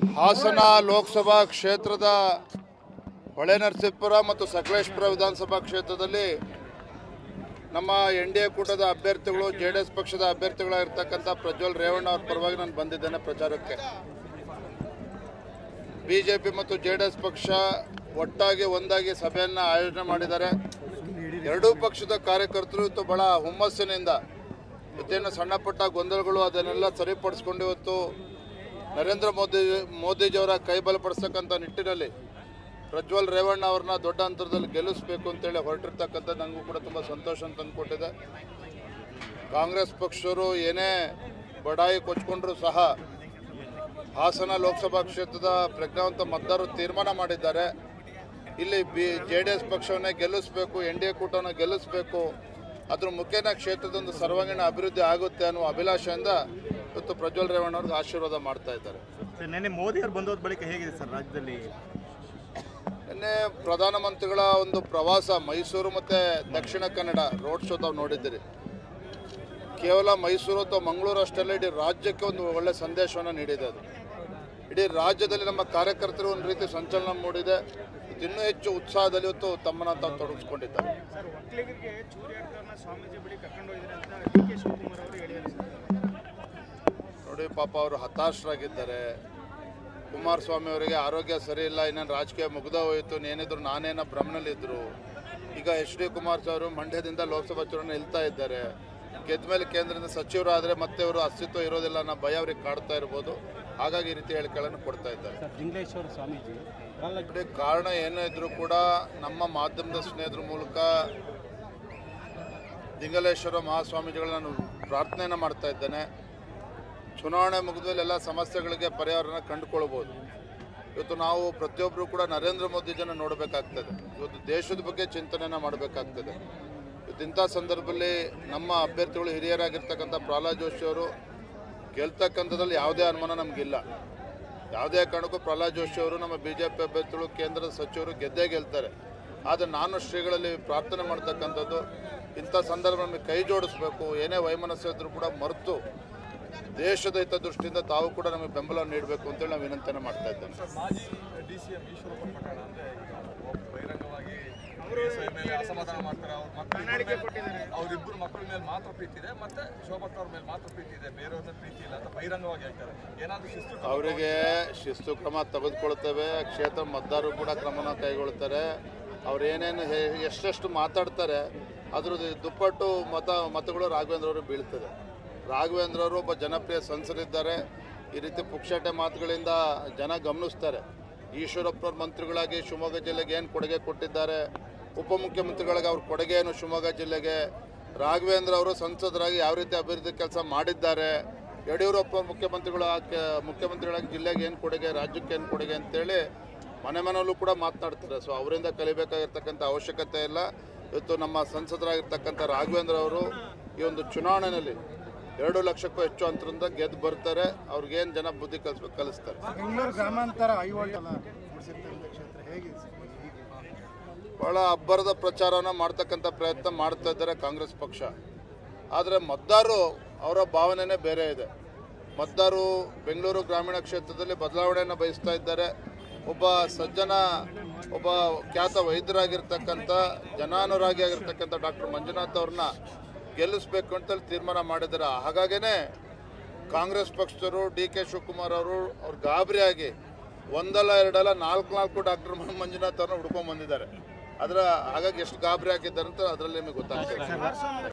ಹಾಸನ ಲೋಕಸಭಾ ಕ್ಷೇತ್ರದ ಹೊಳೆನರಸೀಪುರ ಮತ್ತು ಸಕಲೇಶಪುರ ವಿಧಾನಸಭಾ ಕ್ಷೇತ್ರದಲ್ಲಿ ನಮ್ಮ ಎನ್ಡಿಎ ಕೂಟದ ಅಭ್ಯರ್ಥಿಗಳು ಜೆಡಿಎಸ್ ಪಕ್ಷದ ಅಭ್ಯರ್ಥಿಗಳಾಗಿರ್ತಕ್ಕಂಥ ಪ್ರಜ್ವಲ್ ರೇವಣ್ಣ ಅವರ ಪರವಾಗಿ ನಾನು ಬಂದಿದ್ದೇನೆ ಪ್ರಚಾರಕ್ಕೆ. ಬಿಜೆಪಿ ಮತ್ತು ಜೆಡಿಎಸ್ ಪಕ್ಷ ಒಟ್ಟಾಗಿ ಒಂದಾಗಿ ಸಭೆಯನ್ನು ಆಯೋಜನೆ ಮಾಡಿದ್ದಾರೆ. ಎರಡೂ ಪಕ್ಷದ ಕಾರ್ಯಕರ್ತರು ಇವತ್ತು ಬಹಳ ಹುಮ್ಮಸ್ಸಿನಿಂದ ಇವತ್ತೇನು ಸಣ್ಣ ಪುಟ್ಟ ಗೊಂದಲಗಳು ಅದನ್ನೆಲ್ಲ ಸರಿಪಡಿಸ್ಕೊಂಡು ಇವತ್ತು ನರೇಂದ್ರ ಮೋದಿಜಿಯವರ ಕೈ ಬಲಪಡಿಸ್ತಕ್ಕಂಥ ನಿಟ್ಟಿನಲ್ಲಿ ಪ್ರಜ್ವಲ್ ರೇವಣ್ಣ ಅವ್ರನ್ನ ದೊಡ್ಡ ಅಂತರದಲ್ಲಿ ಗೆಲ್ಲಿಸಬೇಕು ಅಂತೇಳಿ ಹೊರಟಿರ್ತಕ್ಕಂಥ ನನಗೂ ಕೂಡ ತುಂಬ ಸಂತೋಷ ತಂದುಕೊಟ್ಟಿದೆ. ಕಾಂಗ್ರೆಸ್ ಪಕ್ಷರು ಏನೇ ಬಡಾಯಿ ಕೊಚ್ಕೊಂಡ್ರೂ ಸಹ ಹಾಸನ ಲೋಕಸಭಾ ಕ್ಷೇತ್ರದ ಪ್ರಜ್ಞಾವಂತ ಮತದಾರರು ತೀರ್ಮಾನ ಮಾಡಿದ್ದಾರೆ. ಇಲ್ಲಿ ಜೆಡಿಎಸ್ ಪಕ್ಷವನ್ನೇ ಗೆಲ್ಲಿಸಬೇಕು, ಎನ್ಡಿಎ ಕೂಟವನ್ನು ಗೆಲ್ಲಿಸಬೇಕು, ಅದ್ರ ಮುಖೇನ ಕ್ಷೇತ್ರದೊಂದು ಸರ್ವಾಂಗೀಣ ಅಭಿವೃದ್ಧಿ ಆಗುತ್ತೆ ಅನ್ನೋ ಅಭಿಲಾಷೆಯಿಂದ ಇವತ್ತು ಪ್ರಜ್ವಲ್ ರೇವಣ್ಣ ಅವ್ರಿಗೆ ಆಶೀರ್ವಾದ ಮಾಡ್ತಾ ಇದ್ದಾರೆ. ನಿನ್ನೆ ಮೋದಿ ಅವರು ಬಂದೋದ ಬಳಿಕ ಹೇಗಿದೆ ಸರ್ ರಾಜ್ಯದಲ್ಲಿ? ನಿನ್ನೆ ಪ್ರಧಾನಮಂತ್ರಿಗಳ ಒಂದು ಪ್ರವಾಸ ಮೈಸೂರು ಮತ್ತು ದಕ್ಷಿಣ ಕನ್ನಡ ರೋಡ್ ಶೋ ತಾವು ನೋಡಿದ್ದೀರಿ. ಕೇವಲ ಮೈಸೂರು ಅಥವಾ ಮಂಗಳೂರು ಅಷ್ಟಲ್ಲೇ ಇಡೀ ರಾಜ್ಯಕ್ಕೆ ಒಂದು ಒಳ್ಳೆಯ ಸಂದೇಶವನ್ನು ನೀಡಿದೆ. ಅದು ಇಡೀ ರಾಜ್ಯದಲ್ಲಿ ನಮ್ಮ ಕಾರ್ಯಕರ್ತರು ಒಂದು ರೀತಿ ಸಂಚಲನ ಮೂಡಿದೆ. ಇನ್ನೂ ಹೆಚ್ಚು ಉತ್ಸಾಹದಲ್ಲಿ ಇವತ್ತು ತಮ್ಮನ್ನು ತಾವು ತೊಡಗಿಸ್ಕೊಂಡಿದ್ದಾರೆ. ನೋಡಿ ಪಾಪ ಅವರು ಹತಾಶರಾಗಿದ್ದಾರೆ. ಕುಮಾರಸ್ವಾಮಿ ಅವರಿಗೆ ಆರೋಗ್ಯ ಸರಿ ಇಲ್ಲ, ಇನ್ನೇನು ರಾಜಕೀಯ ಮುಗ್ದ ಹೋಯಿತು, ಏನಿದ್ರು ನಾನೇನೋ ಭ್ರಮನಲ್ಲಿದ್ದರು. ಈಗ HD ಕುಮಾರಸ್ವಾಮಿ ಅವರು ಮಂಡ್ಯದಿಂದ ಲೋಕಸಭಾ ಚುನಾವಣೆ ನಿಲ್ತಾ ಇದ್ದಾರೆ. ಗೆದ್ದ ಮೇಲೆ ಕೇಂದ್ರದಿಂದ ಸಚಿವರಾದರೆ ಮತ್ತೆ ಅವರು ಅಸ್ತಿತ್ವ ಇರೋದಿಲ್ಲ ಅನ್ನೋ ಭಯ ಅವ್ರಿಗೆ ಕಾಡ್ತಾ ಇರ್ಬೋದು. ಹಾಗಾಗಿ ಈ ರೀತಿ ಹೇಳಿಕೆಗಳನ್ನು ಕೊಡ್ತಾ ಇದ್ದಾರೆ. ಕಾರಣ ಏನೋ ಇದ್ರೂ ಕೂಡ ನಮ್ಮ ಮಾಧ್ಯಮದ ಸ್ನೇಹಿತರ ಮೂಲಕ ದಿಂಗಲೇಶ್ವರ ಮಹಾಸ್ವಾಮೀಜಿಗಳನ್ನ ನಾನು ಪ್ರಾರ್ಥನೆಯನ್ನು ಮಾಡ್ತಾ ಇದ್ದೇನೆ. ಚುನಾವಣೆ ಮುಗಿದ ಮೇಲೆ ಎಲ್ಲ ಸಮಸ್ಯೆಗಳಿಗೆ ಪರಿಹಾರನ ಕಂಡುಕೊಳ್ಬೋದು. ಇವತ್ತು ನಾವು ಪ್ರತಿಯೊಬ್ಬರು ಕೂಡ ನರೇಂದ್ರ ಮೋದಿಜಿಯನ್ನು ನೋಡಬೇಕಾಗ್ತದೆ. ಇವತ್ತು ದೇಶದ ಬಗ್ಗೆ ಚಿಂತನೆಯನ್ನು ಮಾಡಬೇಕಾಗ್ತದೆ. ಇಂಥ ಸಂದರ್ಭದಲ್ಲಿ ನಮ್ಮ ಅಭ್ಯರ್ಥಿಗಳು ಹಿರಿಯರಾಗಿರ್ತಕ್ಕಂಥ ಪ್ರಹ್ಲಾದ್ ಜೋಶಿ ಅವರು ಗೆಲ್ತಕ್ಕಂಥದ್ರಲ್ಲಿ ಯಾವುದೇ ಅನುಮಾನ ನಮಗಿಲ್ಲ. ಯಾವುದೇ ಕಾರಣಕ್ಕೂ ಪ್ರಹ್ಲಾದ್ ಜೋಶಿ ಅವರು ನಮ್ಮ BJP ಅಭ್ಯರ್ಥಿಗಳು ಕೇಂದ್ರದ ಸಚಿವರು ಗೆದ್ದೇ ಗೆಲ್ತಾರೆ. ಆದರೆ ನಾನು ಶ್ರೀಗಳಲ್ಲಿ ಪ್ರಾರ್ಥನೆ ಮಾಡ್ತಕ್ಕಂಥದ್ದು ಇಂಥ ಸಂದರ್ಭ ನಮಗೆ ಕೈ ಜೋಡಿಸ್ಬೇಕು. ಏನೇ ವೈಮನಸ್ಸು ಇದ್ರೂ ಕೂಡ ಮರೆತು ದೇಶದ ಹಿತದೃಷ್ಟಿಯಿಂದ ತಾವು ಕೂಡ ನಮಗೆ ಬೆಂಬಲ ನೀಡಬೇಕು ಅಂತೇಳಿ ನಾವು ವಿನಂತಿಯನ್ನು ಮಾಡ್ತಾ ಇದ್ದೇನೆ. ಅಸಮಾಧಾನ ಮಾಡ್ತಾರೆ. ಅವರಿಬ್ಬರು ಮಕ್ಕಳ ಮೇಲೆ ಮಾತ್ರ ಪ್ರೀತಿ ಇದೆ, ಮತ್ತೆ ಶೋಭತ್ ಅವ್ರ ಮೇಲೆ ಮಾತ್ರ ಪ್ರೀತಿ ಇದೆ, ಬೇರೆಯವ್ರ ಪ್ರೀತಿ ಇಲ್ಲ ಅಂತ ಬಹಿರಂಗವಾಗಿ ಹೇಳ್ತಾರೆ. ಏನಾದರೂ ಅವರಿಗೆ ಶಿಸ್ತು ಕ್ರಮ ತೆಗೆದುಕೊಳ್ತೇವೆ. ಕ್ಷೇತ್ರ ಮತದಾರರು ಕೂಡ ಕ್ರಮನ ಕೈಗೊಳ್ತಾರೆ. ಅವ್ರು ಏನೇನು ಎಷ್ಟೆಷ್ಟು ಮಾತಾಡ್ತಾರೆ ಅದ್ರದ್ದು ದುಪ್ಪಟ್ಟು ಮತಗಳು ರಾಘವೇಂದ್ರ ಅವರು ಬೀಳ್ತದೆ. ರಾಘವೇಂದ್ರ ಅವರು ಒಬ್ಬ ಜನಪ್ರಿಯ ಸಂಸದಿದ್ದಾರೆ. ಈ ರೀತಿ ಪುಕ್ಷಾಟೆ ಮಾತುಗಳಿಂದ ಜನ ಗಮನಿಸ್ತಾರೆ. ಈಶ್ವರಪ್ಪನವ್ರ ಮಂತ್ರಿಗಳಾಗಿ ಶಿವಮೊಗ್ಗ ಜಿಲ್ಲೆಗೆ ಏನು ಕೊಡುಗೆ ಕೊಟ್ಟಿದ್ದಾರೆ, ಉಪಮುಖ್ಯಮಂತ್ರಿಗಳಿಗೆ ಅವ್ರ ಕೊಡುಗೆ ಏನು ಶಿವಮೊಗ್ಗ ಜಿಲ್ಲೆಗೆ, ರಾಘವೇಂದ್ರ ಅವರು ಸಂಸದರಾಗಿ ಯಾವ ರೀತಿ ಅಭಿವೃದ್ಧಿ ಕೆಲಸ ಮಾಡಿದ್ದಾರೆ, ಯಡಿಯೂರಪ್ಪ ಮುಖ್ಯಮಂತ್ರಿಗಳಾಗಿ ಜಿಲ್ಲೆಗೆ ಏನು ಕೊಡುಗೆ, ರಾಜ್ಯಕ್ಕೆ ಏನು ಕೊಡುಗೆ ಅಂತೇಳಿ ಮನೆ ಮನೆಯಲ್ಲೂ ಕೂಡ ಮಾತನಾಡ್ತಾರೆ. ಸೊ ಅವರಿಂದ ಕಲಿಬೇಕಾಗಿರ್ತಕ್ಕಂಥ ಅವಶ್ಯಕತೆ ಇಲ್ಲ. ಇವತ್ತು ನಮ್ಮ ಸಂಸದರಾಗಿರ್ತಕ್ಕಂಥ ರಾಘವೇಂದ್ರ ಅವರು ಈ ಒಂದು ಚುನಾವಣೆಯಲ್ಲಿ 2 ಲಕ್ಷಕ್ಕೂ ಹೆಚ್ಚು ಅಂತರದಿಂದ ಗೆದ್ದು ಬರ್ತಾರೆ. ಅವ್ರಿಗೇನು ಜನ ಬುದ್ಧಿ ಕಲಿಸ್ತಾರೆ. ಬಹಳ ಅಬ್ಬರದ ಪ್ರಚಾರನ ಮಾಡ್ತಕ್ಕಂಥ ಪ್ರಯತ್ನ ಮಾಡ್ತಾ ಇದ್ದಾರೆ ಕಾಂಗ್ರೆಸ್ ಪಕ್ಷ. ಆದರೆ ಮತದಾರರು ಅವರ ಭಾವನೆನೇ ಬೇರೆ ಇದೆ. ಮತದಾರರು ಬೆಂಗಳೂರು ಗ್ರಾಮೀಣ ಕ್ಷೇತ್ರದಲ್ಲಿ ಬದಲಾವಣೆಯನ್ನು ಬಯಸ್ತಾ ಇದ್ದಾರೆ. ಒಬ್ಬ ಸಜ್ಜನ, ಒಬ್ಬ ಖ್ಯಾತ ವೈದ್ಯರಾಗಿರ್ತಕ್ಕಂಥ ಜನಾನುರಾಗಿ ಆಗಿರ್ತಕ್ಕಂಥ ಡಾಕ್ಟರ್ ಮಂಜುನಾಥ್ ಅವ್ರನ್ನ ಗೆಲ್ಲಿಸಬೇಕು ಅಂತೇಳಿ ತೀರ್ಮಾನ ಮಾಡಿದ್ದಾರೆ. ಹಾಗಾಗೇ ಕಾಂಗ್ರೆಸ್ ಪಕ್ಷದವರು DK ಶಿವಕುಮಾರ್ ಅವರು ಗಾಬರಿಯಾಗಿ ಒಂದಲ್ಲ ಎರಡಲ್ಲ 4 ಡಾಕ್ಟರ್ ಮಂಜುನಾಥ್ ಅವ್ರನ್ನ ಹುಡ್ಕೊಂಡ್ ಬಂದಿದ್ದಾರೆ. ಹಾಗಾಗಿ ಎಷ್ಟು ಗಾಬರಿ ಆಗಿದ್ದಾರೆ ಅಂತ ಅದರಲ್ಲಿ ನಿಮಗೆ ಗೊತ್ತಾಗ್ತದೆ.